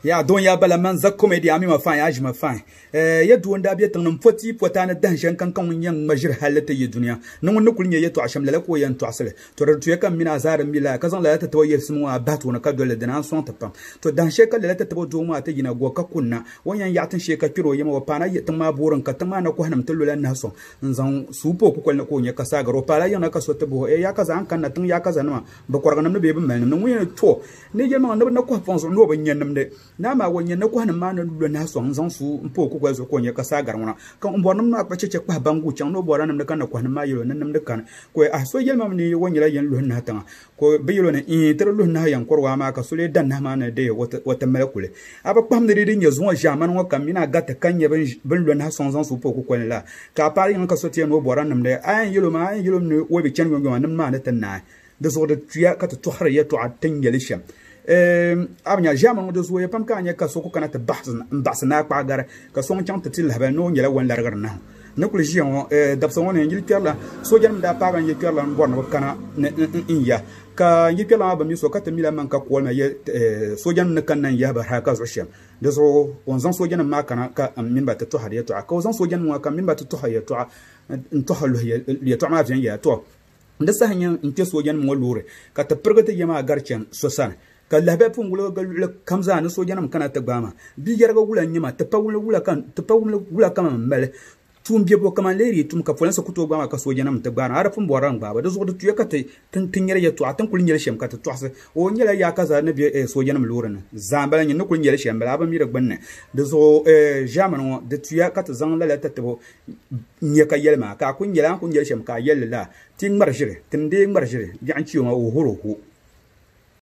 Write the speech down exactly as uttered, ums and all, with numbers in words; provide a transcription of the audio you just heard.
ya don ya bala man za comedy ami ma fan ya ji ma fan eh ya duwan da biya tan foti fota na dan shan kan kan yan majir halata yi duniya nan wannan kulnya ya to asham la ko yan to asale to da tuya kan mina zaran mila kazan la ta tawayyar sumu a batu na ka dole da nan son ta pam to dan she kan la ta tabo do ma ta gina go ka kunna wanyan ya tan she ka kiro yama wa pana ya tan ma burin ka tan ma na ko hanam tulula na so zan supo ku kol na ko nya ka sagaro pala yana ka so ta bo eh ya kaza an kan na tan ya kaza na ba korga nam be be mel nan wi to ne je ma na ko fonso no ban yan nam de na ma wanya na ko hanam ma na lu na so zan su mpo ku ko so ko nya ka sagar wana kan umbo nam na ba cece kwa bangu chan no bora nam de kan na ko hanam ma yilo nam de kan ko a so yel mam ni wanya la yan lu na tan ko be yilo ne in ter lu na yan korwa ma ka so le dan na ma na de wata wata mel kule aba pam de de nya zo jaman wa kam mina gata kan ya ben ben lu na so zan su po ku ko la ka pari yan ka so tie no bora nam de ayan yilo ma ayan yilo ne wo be chen yo nam ma na tan na de so de tuya ka to har ya to atan yelisham eh abnya jaman de so ya pam kan ya ka so ko kana ta bahs bahs na pa gar ka so chang til ha no nyela wan largar na na kul jion eh dab so woni ngil perla so jam da pa ban ye perla bon no kana in ya ka yi perla ba mi so ka ta mila man ka ko ma ye so jam na kan nan ya ba ha ka so shem de so on zan so jam ma kana ka min ba ta to har ya to ka zan so jam wa ka min ba ta to har ya to in to halu ya to ma fiyan ya to da sa hanya in te so jam mo lure ka ta pergata yama garchen so san ka lahbe pun wulo ga kamza na so janam kana ta gbama bi yarga wula nyima ta pa wula wula kan ta pa wula wula kama mele tum biye bo kama leri tum ka folan sa kuto gbama ka so janam ta gbana ara pun boran gbaba da zo da tuya ka ta tin tin yar ya to atan kulin yar shem ka ta to o nyela ya kaza na bi so janam lurana zambala nyi no kulin yar shem bala ba mi da gbanne da zo eh jamanu da tuya ka ta zan lala ta tabo nya ka yelma ka kun yela kun yar shem ka yella tin marjire tin de marjire yan ciwo ma o horo ko